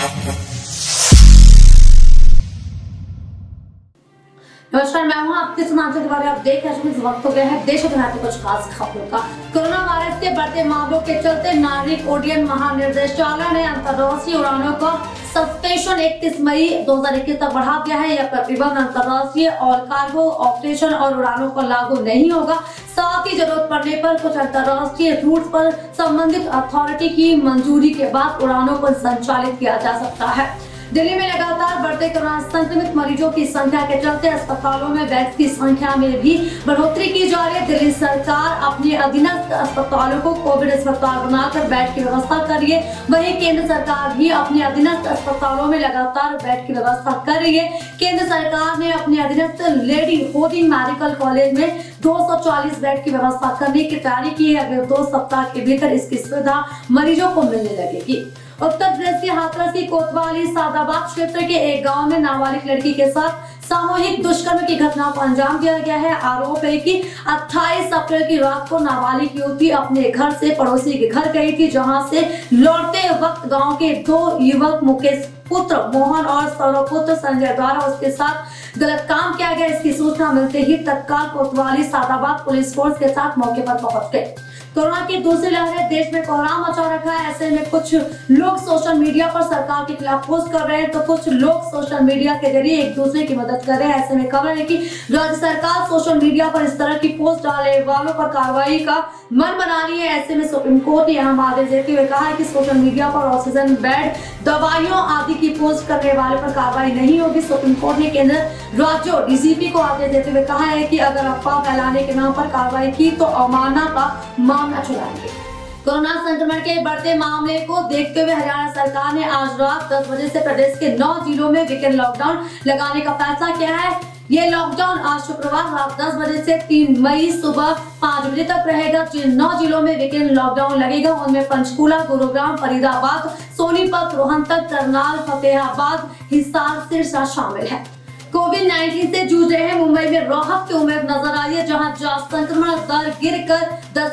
नमस्कार, मैं हूं आपके समाचार द्वारा आप देख रहे हैं। वक्त हो गया है देश और दुनिया की कुछ खास खबरों का। कोरोना वायरस के बढ़ते मामलों के चलते नागरिक उड्डयन महानिदेशालय ने अंतर्राष्ट्रीय उड़ानों का सस्पेंशन 31 मई 2021 तक बढ़ा दिया है। यह प्रतिबंध अंतर्राष्ट्रीय और कार्गो ऑपरेशन और उड़ानों पर लागू नहीं होगा। साथ ही जरूरत पड़ने पर कुछ अंतर्राष्ट्रीय रूट पर संबंधित अथॉरिटी की मंजूरी के बाद उड़ानों को संचालित किया जा सकता है। दिल्ली में लगातार बढ़ते कोरोना संक्रमित मरीजों की संख्या के चलते अस्पतालों में बेड्स की संख्या में भी बढ़ोतरी की जा रही है। दिल्ली सरकार अपने अधीनस्थ अस्पतालों को कोविड अस्पताल बनाकर बेड की व्यवस्था कर रही है। वहीं केंद्र सरकार भी अपने अधीनस्थ अस्पतालों में लगातार बेड की व्यवस्था कर रही है। केंद्र सरकार ने अपने अधीनस्थ लेडी होर्डिंग मेडिकल कॉलेज में 240 बेड की व्यवस्था करने की तैयारी की है। अगले 2 सप्ताह के भीतर इसकी सुविधा मरीजों को मिलने लगेगी। उत्तर प्रदेश के हाथरस की कोतवाली सादाबाद क्षेत्र के एक गांव में नाबालिग लड़की के साथ सामूहिक दुष्कर्म की घटना को अंजाम दिया गया है। आरोप है कि 28 अप्रैल की रात को नाबालिग युवती अपने घर से पड़ोसी के घर गई थी, जहां से लौटते वक्त गांव के 2 युवक मुकेश पुत्र मोहन और सौरभ पुत्र संजय द्वारा उसके साथ गलत काम किया गया। इसकी सूचना मिलते ही तत्काल कोतवाली सादाबाद पुलिस फोर्स के साथ मौके पर पहुंच गए। कोरोना की दूसरी लहर ने देश में कोहराम मचा रखा है। ऐसे में कुछ लोग सोशल मीडिया पर सरकार के खिलाफ पोस्ट कर रहे हैं, तो कुछ लोग सोशल मीडिया के जरिए एक दूसरे की मदद कर रहे हैं। ऐसे में खबर है कि राज्य सरकार सोशल मीडिया पर इस तरह की पोस्ट डालने वालों पर कार्रवाई का मन बना रही है। ऐसे में सुप्रीम कोर्ट ने यह आदेश देते हुए कहा है कि सोशल मीडिया पर ऑक्सीजन बेड, दवाइयों आदि की पोस्ट करने वाले पर कार्रवाई नहीं होगी। सुप्रीम कोर्ट ने केंद्र राज्यों डीसीपी को आदेश देते हुए कहा है कि अगर अफवाह फैलाने के नाम पर कार्रवाई की तो अवमानना का मामला चलाएंगे। कोरोना संक्रमण के बढ़ते मामले को देखते हुए हरियाणा सरकार ने आज रात 10 बजे से प्रदेश के 9 जिलों में वीकेंड लॉकडाउन लगाने का फैसला किया है। ये लॉकडाउन आज शुक्रवार रात 10 बजे से 3 मई सुबह 5 बजे तक रहेगा। जिन 9 जिलों में वीकेंड लॉकडाउन लगेगा उनमें पंचकूला, गुरुग्राम, फरीदाबाद, सोनीपत, रोहतक, करनाल, फतेहाबाद, हिसार, सिरसा शामिल है। कोविड-19 से जूझ रहे मुंबई में राहत की उम्मीद नजर आई है, जहां संक्रमण दर गिरकर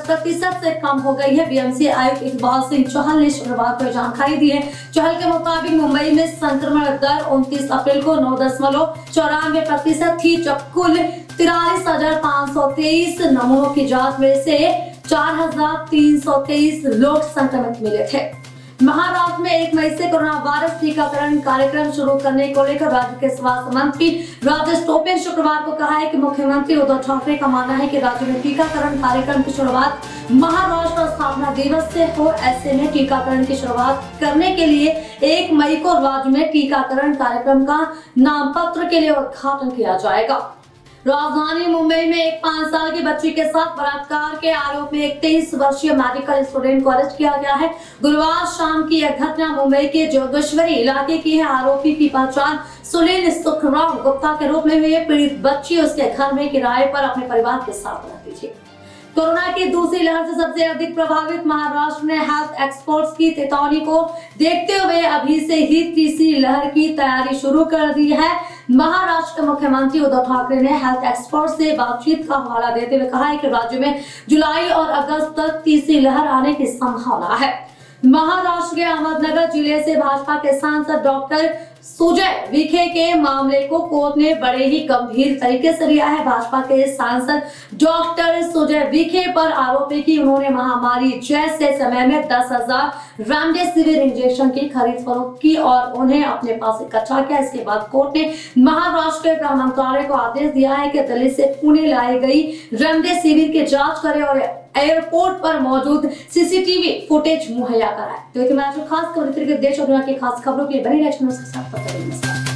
10% से कम हो गई है। बीएमसी आयुक्त इकबाल सिंह चहल ने शुक्रवार को जानकारी दी है। चहल के मुताबिक मुंबई में संक्रमण दर 29 अप्रैल को 9.94% थी, जब कुल 43,523 नमूनों की जांच में से 4,323 लोग संक्रमित मिले थे। महाराष्ट्र में 1 मई से कोरोना वायरस टीकाकरण कार्यक्रम शुरू करने को लेकर राज्य के स्वास्थ्य मंत्री राजेश टोपे ने शुक्रवार को कहा है कि मुख्यमंत्री उद्धव ठाकरे का मानना है कि राज्य में टीकाकरण कार्यक्रम की शुरुआत महाराष्ट्र स्थापना दिवस से हो। ऐसे में टीकाकरण की शुरुआत करने के लिए 1 मई को राज्य में टीकाकरण कार्यक्रम का नामपत्र के लिए उद्घाटन किया जाएगा। राजधानी मुंबई में एक 5 साल की बच्ची के साथ बलात्कार के आरोप में एक 23 वर्षीय मेडिकल स्टूडेंट को अरेस्ट किया गया है। गुरुवार शाम की यह घटना मुंबई के जोगेश्वरी इलाके की है। आरोपी की पहचान सुनील सुखराव गुप्ता के रूप में हुई है। पीड़ित बच्ची उसके घर में किराए पर अपने परिवार के साथ रहती थी। कोरोना की दूसरी लहर से सबसे अधिक प्रभावित महाराष्ट्र ने हेल्थ एक्सपर्ट्स की चेतावनी को देखते हुए अभी से ही तीसरी लहर की तैयारी शुरू कर दी है। महाराष्ट्र के मुख्यमंत्री उद्धव ठाकरे ने हेल्थ एक्सपर्ट से बातचीत का हवाला देते हुए कहा है कि राज्य में जुलाई और अगस्त तक तीसरी लहर आने की संभावना है। महाराष्ट्र के अहमदनगर जिले से भाजपा के सांसद डॉक्टर सुजय विखे के मामले को कोर्ट ने बड़े ही गंभीर तरीके से लिया है। भाजपा के सांसद डॉक्टर सुजय विखे पर आरोप है कि उन्होंने महामारी जैसे समय में 10,000 रेमडेसिविर इंजेक्शन की खरीद फरोख्त की और उन्हें अपने पास इकट्ठा किया। इसके बाद कोर्ट ने महाराष्ट्र के गृह मंत्रालय को आदेश दिया है कि दिल्ली से पुणे लाई गई रेमडेसिविर की जांच करे और एयरपोर्ट पर मौजूद सीसीटीवी फुटेज मुहैया कराए। तो खास खबर देश और दुनिया की खास खबरों के लिए बने रहिए।